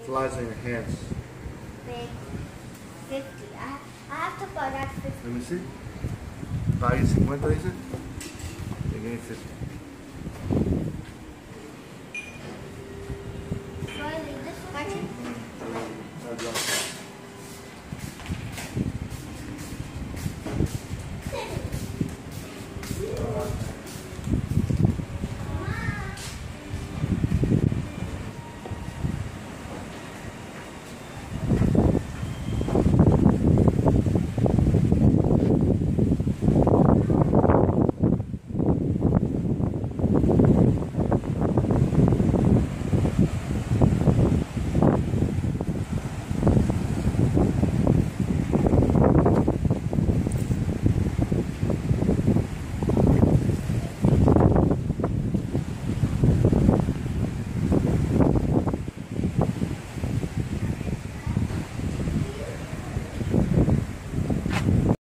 flies on your hands? Big 50. I have to buy that 50. Let me see. Pague 50, dice. Peguei 50. So I leave this one? Tá bom.